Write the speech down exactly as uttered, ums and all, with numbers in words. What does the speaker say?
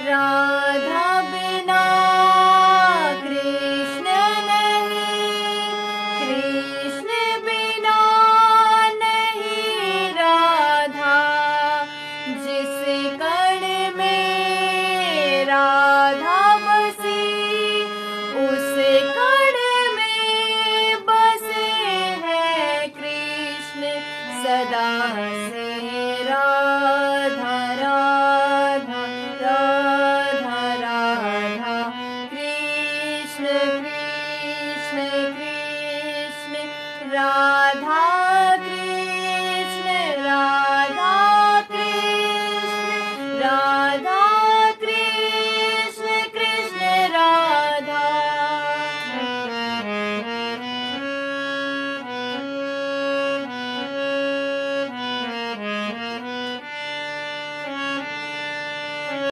राधा बिना कृष्ण नहीं, कृष्ण बिना नहीं राधा। जिस कण में राधा बसी, उस कण में बसे हैं कृष्ण सदा से। राधा राधा राधा राधा, कृष्ण कृष्ण कृष्ण राधा।